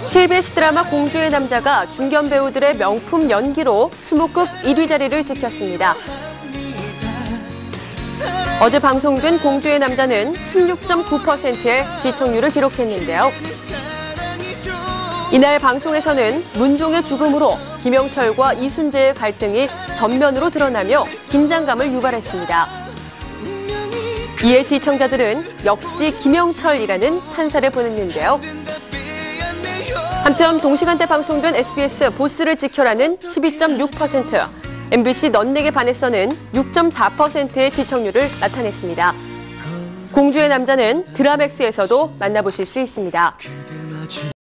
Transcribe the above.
KBS 드라마 공주의 남자가 중견 배우들의 명품 연기로 수목극 1위 자리를 지켰습니다. 어제 방송된 공주의 남자는 16.9%의 시청률을 기록했는데요. 이날 방송에서는 문종의 죽음으로 김영철과 이순재의 갈등이 전면으로 드러나며 긴장감을 유발했습니다. 이에 시청자들은 역시 김영철이라는 찬사를 보냈는데요. 한편 동시간대 방송된 SBS 보스를 지켜라는 12.6%, MBC 넌 내게 반해서는 6.4%의 시청률을 나타냈습니다. 공주의 남자는 드라맥스에서도 만나보실 수 있습니다.